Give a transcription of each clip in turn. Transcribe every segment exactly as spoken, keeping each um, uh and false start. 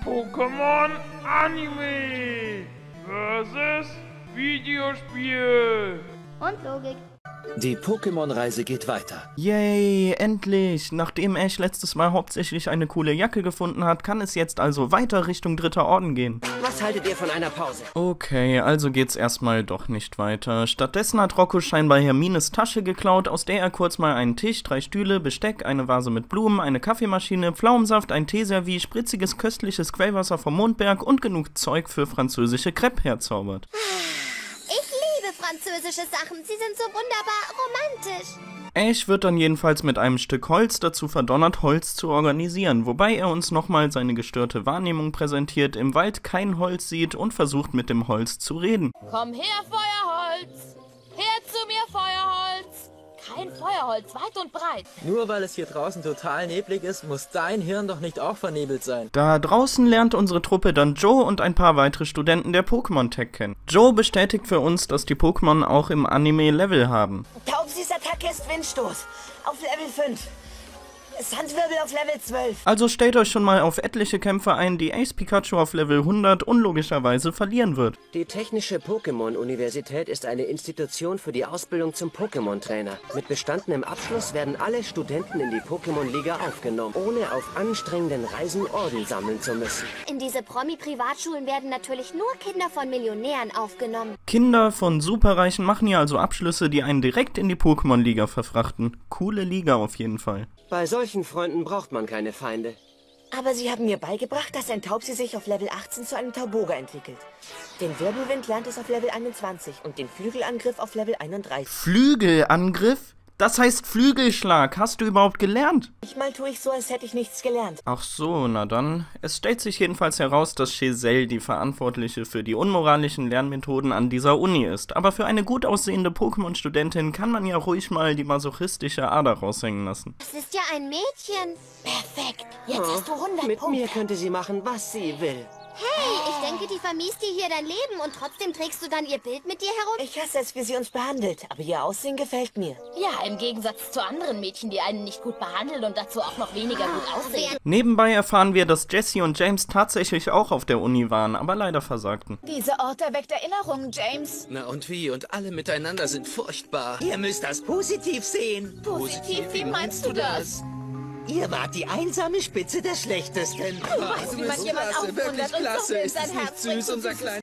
Pokémon Anime versus Videospiel. Und Logik. Die Pokémon-Reise geht weiter. Yay, endlich! Nachdem Ash letztes Mal hauptsächlich eine coole Jacke gefunden hat, kann es jetzt also weiter Richtung Dritter Orden gehen. Was haltet ihr von einer Pause? Okay, also geht's erstmal doch nicht weiter. Stattdessen hat Rocco scheinbar Hermines Tasche geklaut, aus der er kurz mal einen Tisch, drei Stühle, Besteck, eine Vase mit Blumen, eine Kaffeemaschine, Pflaumensaft, ein Teeservie, spritziges, köstliches Quellwasser vom Mondberg und genug Zeug für französische Crepe herzaubert. Französische Sachen, sie sind so wunderbar romantisch. Ash wird dann jedenfalls mit einem Stück Holz dazu verdonnert, Holz zu organisieren, wobei er uns nochmal seine gestörte Wahrnehmung präsentiert, im Wald kein Holz sieht und versucht mit dem Holz zu reden. Komm her, Feuerholz! Her zu mir, Feuerholz! Kein Feuerholz, weit und breit. Nur weil es hier draußen total neblig ist, muss dein Hirn doch nicht auch vernebelt sein. Da draußen lernt unsere Truppe dann Joe und ein paar weitere Studenten der Pokémon Tech kennen. Joe bestätigt für uns, dass die Pokémon auch im Anime Level haben. Taubsis Attacke ist Windstoß. Auf Level fünf. Sandwirbel auf Level zwölf. Also stellt euch schon mal auf etliche Kämpfe ein, die Ace Pikachu auf Level hundert unlogischerweise verlieren wird. Die Technische Pokémon-Universität ist eine Institution für die Ausbildung zum Pokémon-Trainer. Mit bestandenem Abschluss werden alle Studenten in die Pokémon-Liga aufgenommen, ohne auf anstrengenden Reisen Orden sammeln zu müssen. In diese Promi-Privatschulen werden natürlich nur Kinder von Millionären aufgenommen. Kinder von Superreichen machen hier also Abschlüsse, die einen direkt in die Pokémon-Liga verfrachten. Coole Liga auf jeden Fall. Bei solchen Freunden braucht man keine Feinde. Aber sie haben mir beigebracht, dass ein Taubsi sich auf Level achtzehn zu einem Tauboga entwickelt. Den Wirbelwind lernt es auf Level einundzwanzig und den Flügelangriff auf Level einunddreißig. Flügelangriff? Das heißt Flügelschlag. Hast du überhaupt gelernt? Manchmal tue ich so, als hätte ich nichts gelernt. Ach so, na dann. Es stellt sich jedenfalls heraus, dass Giselle die Verantwortliche für die unmoralischen Lernmethoden an dieser Uni ist. Aber für eine gut aussehende Pokémon-Studentin kann man ja ruhig mal die masochistische Ader raushängen lassen. Das ist ja ein Mädchen. Perfekt. Jetzt Oh, hast du hundert mit Punkte. mir könnte sie machen, was sie will. Hey, ich denke, die vermiest dir hier dein Leben und trotzdem trägst du dann ihr Bild mit dir herum? Ich hasse es, wie sie uns behandelt, aber ihr Aussehen gefällt mir. Ja, im Gegensatz zu anderen Mädchen, die einen nicht gut behandeln und dazu auch noch weniger gut aussehen. Nebenbei erfahren wir, dass Jessie und James tatsächlich auch auf der Uni waren, aber leider versagten. Dieser Ort erweckt Erinnerungen, James. Na und wie? Und alle miteinander sind furchtbar. Ihr müsst das positiv sehen. Positiv, wie meinst du das? Ihr wart die einsame Spitze der Schlechtesten. Du weißt, wie man jemand aufwundert und so in sein Herz süß, unser kleiner...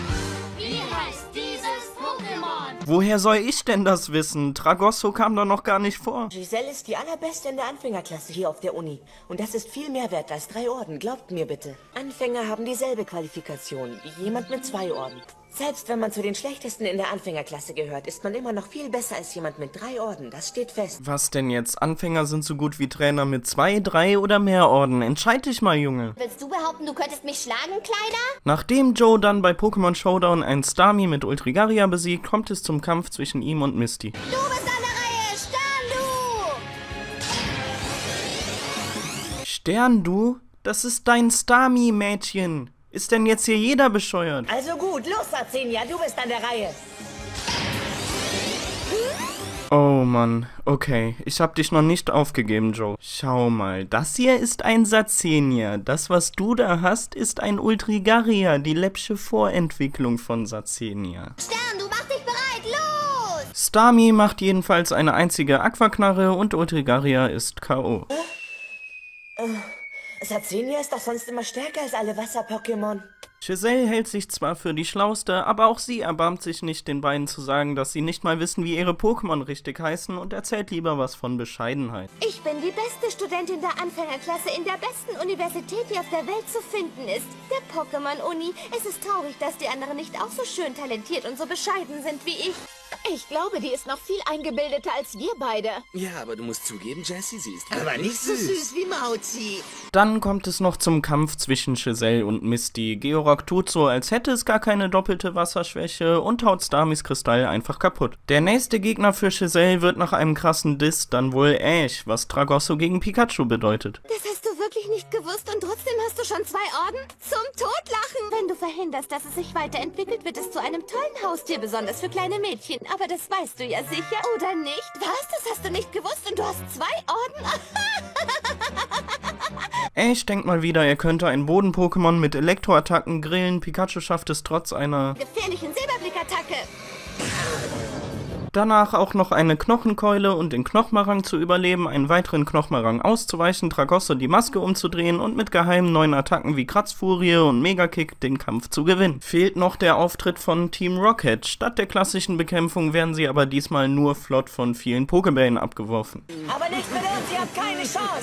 Wie heißt dieses Pokémon? Woher soll ich denn das wissen? Tragosso kam da noch gar nicht vor. Giselle ist die allerbeste in der Anfängerklasse hier auf der Uni. Und das ist viel mehr wert als drei Orden, glaubt mir bitte. Anfänger haben dieselbe Qualifikation wie jemand mit zwei Orden. Selbst wenn man zu den Schlechtesten in der Anfängerklasse gehört, ist man immer noch viel besser als jemand mit drei Orden. Das steht fest. Was denn jetzt? Anfänger sind so gut wie Trainer mit zwei, drei oder mehr Orden. Entscheid dich mal, Junge. Willst du behaupten, du könntest mich schlagen, Kleider? Nachdem Joe dann bei Pokémon Showdown einen Starmie mit Ultrigaria besiegt, kommt es zum Kampf zwischen ihm und Misty. Du bist an der Reihe, Sterndu! Sterndu? Das ist dein Starmie, Mädchen. Ist denn jetzt hier jeder bescheuert? Also gut, los, Arzenia, du bist an der Reihe. Oh Mann, okay. Ich hab dich noch nicht aufgegeben, Joe. Schau mal, das hier ist ein Satzenia. Das, was du da hast, ist ein Ultrigaria, die läppsche Vorentwicklung von Satzenia. Sterndu, mach dich bereit, los! Starmie macht jedenfalls eine einzige Aquaknarre und Ultrigaria ist K O Satzenia ist doch sonst immer stärker als alle Wasser-Pokémon. Giselle hält sich zwar für die Schlauste, aber auch sie erbarmt sich nicht, den beiden zu sagen, dass sie nicht mal wissen, wie ihre Pokémon richtig heißen und erzählt lieber was von Bescheidenheit. Ich bin die beste Studentin der Anfängerklasse in der besten Universität, die auf der Welt zu finden ist. Der Pokémon-Uni. Es ist traurig, dass die anderen nicht auch so schön talentiert und so bescheiden sind wie ich. Ich glaube, die ist noch viel eingebildeter als wir beide. Ja, aber du musst zugeben, Jessie, sie ist Aber nicht so süß wie Mauzi. Dann kommt es noch zum Kampf zwischen Giselle und Misty. Georock tut so, als hätte es gar keine doppelte Wasserschwäche und haut Starmies Kristall einfach kaputt. Der nächste Gegner für Giselle wird nach einem krassen Diss dann wohl Ash, was Tragosso gegen Pikachu bedeutet. Das hast du wirklich nicht gewusst und trotzdem hast du schon zwei Orden? Zum Totlachen! Wenn du verhinderst, dass es sich weiterentwickelt, wird es zu einem tollen Haustier, besonders für kleine Mädchen. Aber das weißt du ja sicher, oder nicht? Was? Das hast du nicht gewusst und du hast zwei Orden? Ash denkt mal wieder, er könnte ein Boden-Pokémon mit Elektroattacken grillen. Pikachu schafft es trotz einer gefährlichen Silberblick-Attacke. Danach auch noch eine Knochenkeule und den Knochmarang zu überleben, einen weiteren Knochmarang auszuweichen, Tragosso die Maske umzudrehen und mit geheimen neuen Attacken wie Kratzfurie und Megakick den Kampf zu gewinnen. Fehlt noch der Auftritt von Team Rocket. Statt der klassischen Bekämpfung werden sie aber diesmal nur flott von vielen Pokebällen abgeworfen. Aber nicht mit uns, ihr habt keine Chance.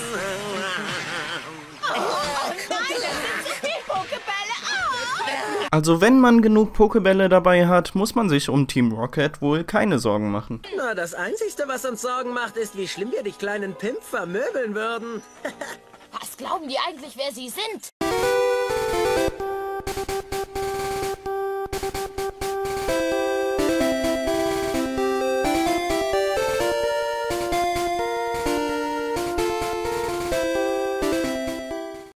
Oh nein, das sind zu viele Pokebälle. Oh. Also wenn man genug Pokebälle dabei hat, muss man sich um Team Rocket wohl keine Sorgen machen. Na, das Einzige, was uns Sorgen macht, ist, wie schlimm wir dich kleinen Pimp vermöbeln würden. Was glauben die eigentlich, wer sie sind?